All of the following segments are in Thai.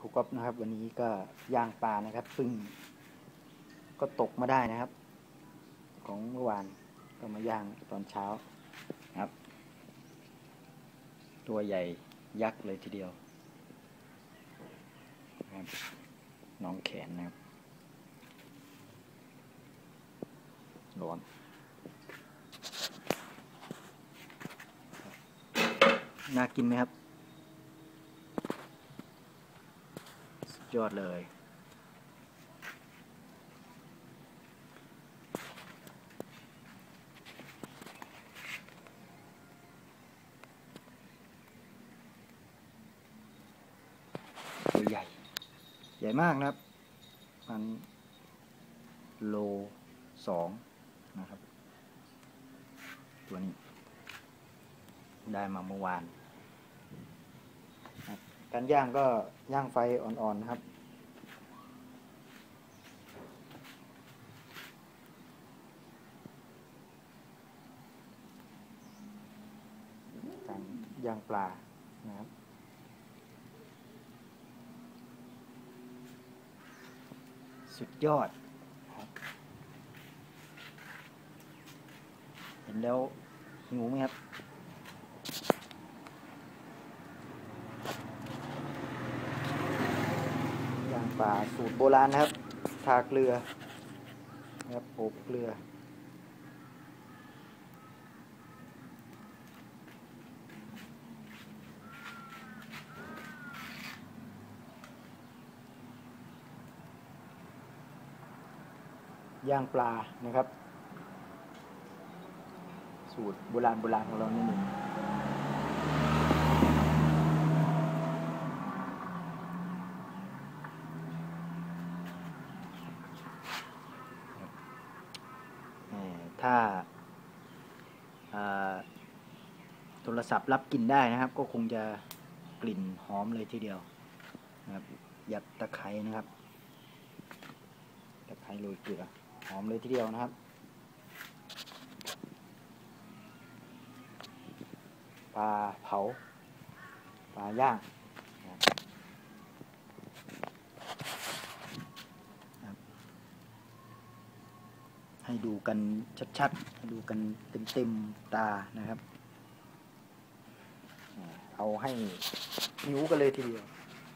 ครูก๊อฟนะครับวันนี้ก็ย่างปลานะครับซึ่งก็ตกมาได้นะครับของเมื่อวานก็มาย่างตอนเช้าครับตัวใหญ่ยักษ์เลยทีเดียวนะครับน้องแขนนะครับร้อนน่ากินไหมครับสุดยอดเลยตัวใหญ่ใหญ่มากนะครับมันโล 2นะครับตัวนี้ได้มาเมื่อวานการย่างก็ย่างไฟอ่อนๆนะครับการย่างปลานะครับสุดยอดครับเห็นแล้วหิวไหมครับย่างปลาสูตรโบราณนะครับทาเกลือนะครับโอบเกลือย่างปลานะครับสูตรโบราณของเรานี่เองถ้าโทรศัพท์รับกินได้นะครับก็คงจะกลิ่นหอมเลยทีเดียวนะครับยัดตะไคร้นะครับตะไคร้โรยเกลือหอมเลยทีเดียวนะครับปลาเผาปลาย่างให้ดูกันชัดๆให้ดูกันเต็มตานะครับเอาให้หิวกันเลยทีเดียว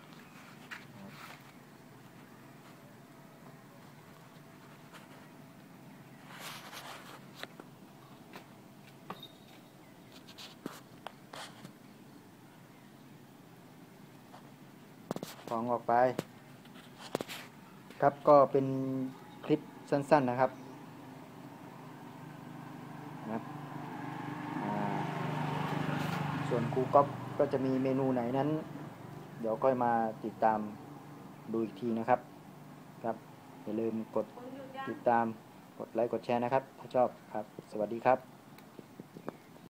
ฟองออกไปครับก็เป็นคลิปสั้นๆนะครับส่วนครูก๊อฟก็จะมีเมนูไหนนั้นเดี๋ยวค่อยมาติดตามดูอีกทีนะครับครับอย่าลืมกดติดตามกดไลค์กดแชร์นะครับถ้าชอบครับสวัสดีครับ